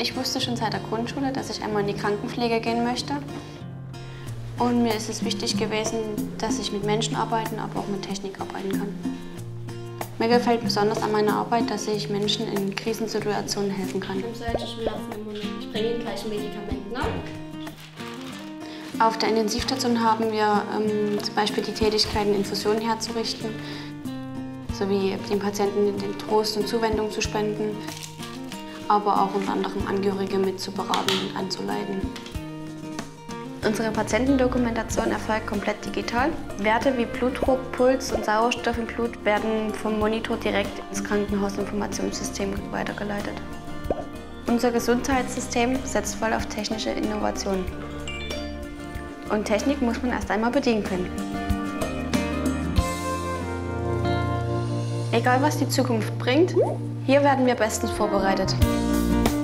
Ich wusste schon seit der Grundschule, dass ich einmal in die Krankenpflege gehen möchte. Und mir ist es wichtig gewesen, dass ich mit Menschen arbeiten, aber auch mit Technik arbeiten kann. Mir gefällt besonders an meiner Arbeit, dass ich Menschen in Krisensituationen helfen kann. Ich habe solche Schmerzen im Moment. Ich bringe Ihnen gleich ein Medikament, ne? Auf der Intensivstation haben wir zum Beispiel die Tätigkeiten, Infusionen herzurichten, sowie den Patienten den Trost und Zuwendung zu spenden, aber auch unter anderem Angehörige mitzuberaten und anzuleiten. Unsere Patientendokumentation erfolgt komplett digital. Werte wie Blutdruck, Puls und Sauerstoff im Blut werden vom Monitor direkt ins Krankenhausinformationssystem weitergeleitet. Unser Gesundheitssystem setzt voll auf technische Innovationen. Und Technik muss man erst einmal bedienen können. Egal was die Zukunft bringt, hier werden wir bestens vorbereitet.